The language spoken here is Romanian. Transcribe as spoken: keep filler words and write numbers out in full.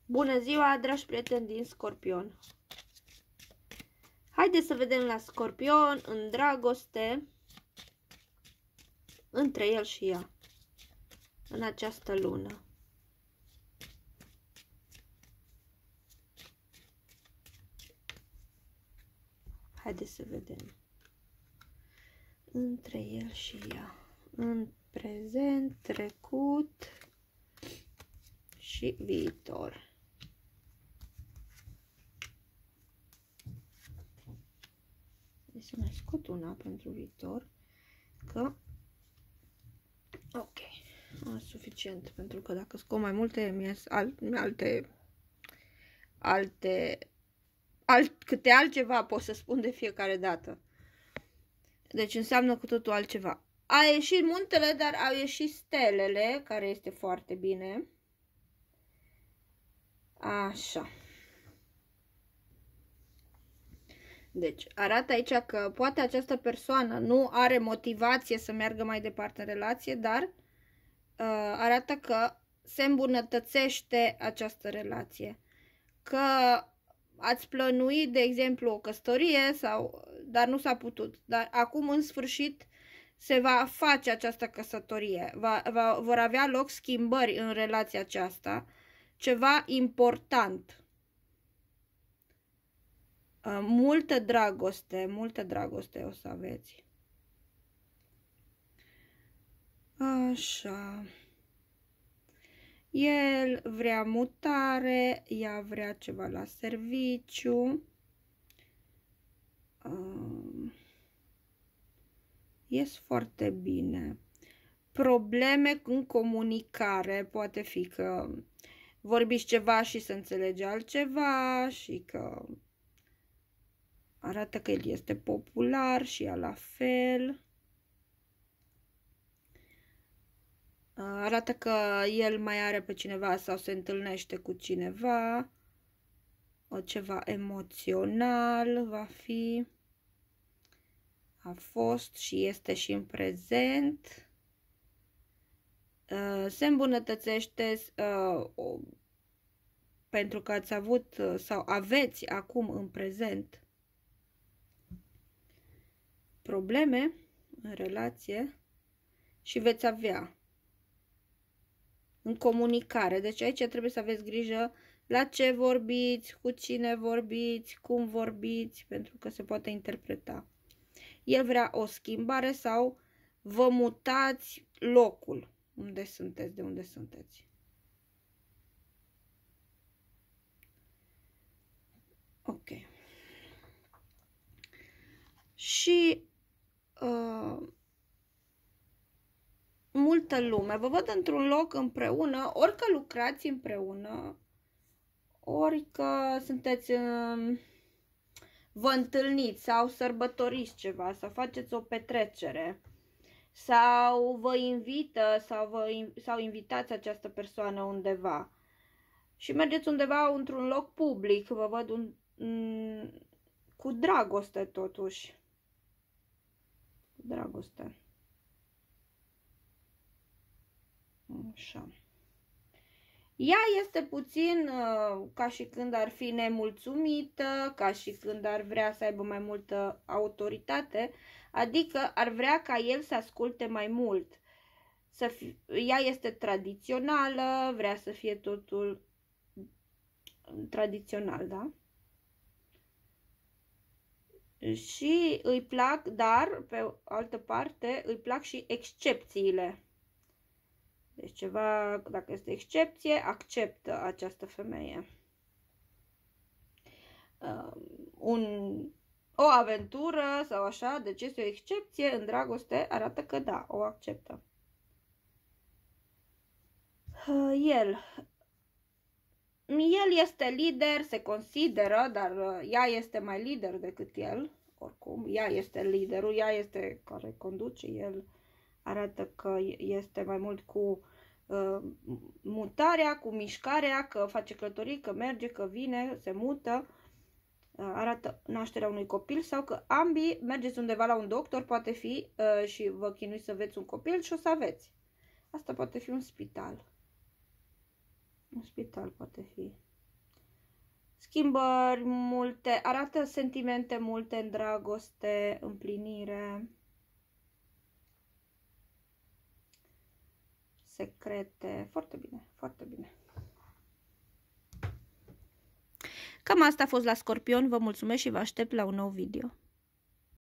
Bună ziua, dragi prieteni din Scorpion! Haideți să vedem la Scorpion, în dragoste, între el și ea, în această lună. Haideți să vedem. Între el și ea, în prezent, trecut și viitor. Deci să mai scot una pentru viitor, că ok, a, suficient, pentru că dacă scot mai multe, mi alt, alte, alte, alt, câte altceva pot să spun de fiecare dată. Deci înseamnă cu totul altceva. A ieșit muntele, dar au ieșit stelele, care este foarte bine. Așa. Deci, arată aici că poate această persoană nu are motivație să meargă mai departe în relație, dar uh, arată că se îmbunătățește această relație. Că ați plănuit, de exemplu, o căsătorie, sau, dar nu s-a putut. Dar acum, în sfârșit, se va face această căsătorie. Va, va, vor avea loc schimbări în relația aceasta. Ceva important. Multă dragoste, multă dragoste o să aveți. Așa. El vrea mutare, ea vrea ceva la serviciu. Ies foarte bine. Probleme în comunicare, poate fi că vorbiți ceva și se înțelege altceva și că arată că el este popular și ea la fel. Arată că el mai are pe cineva sau se întâlnește cu cineva. O ceva emoțional va fi. A fost și este și în prezent. Se îmbunătățește pentru că ați avut sau aveți acum în prezent probleme în relație și veți avea în comunicare. Deci aici trebuie să aveți grijă la ce vorbiți, cu cine vorbiți, cum vorbiți, pentru că se poate interpreta. El vrea o schimbare sau vă mutați locul unde sunteți, de unde sunteți. Ok. Și uh, multă lume. Vă văd într-un loc împreună, ori că lucrați împreună, ori că sunteți, uh, vă întâlniți sau sărbătoriți ceva, sau faceți o petrecere, sau vă invită sau, vă, sau invitați această persoană undeva și mergeți undeva într-un loc public. Vă văd un, um, cu dragoste totuși. Dragoste. Așa. Ea este puțin uh, ca și când ar fi nemulțumită, ca și când ar vrea să aibă mai multă autoritate, adică ar vrea ca el să asculte mai mult. Să fi, ea este tradițională, vrea să fie totul tradițional, da? Și îi plac, dar pe altă parte îi plac și excepțiile. Deci ceva, dacă este excepție, acceptă această femeie. Uh, un, o aventură sau așa, deci este o excepție în dragoste, arată că da, o acceptă. Uh, el. El este lider, se consideră, dar ea este mai lider decât el, oricum. Ea este liderul, ea este care conduce, el arată că este mai mult cu uh, mutarea, cu mișcarea, că face călătorii, că merge, că vine, se mută. Uh, arată nașterea unui copil sau că ambii mergeți undeva la un doctor, poate fi, uh, și vă chinuiți să aveți un copil și o să aveți. Asta poate fi un spital. Un spital poate fi. schimbări multe, arată sentimente multe în dragoste, împlinire, secrete, foarte bine, foarte bine. Cam asta a fost la Scorpion, vă mulțumesc și vă aștept la un nou video.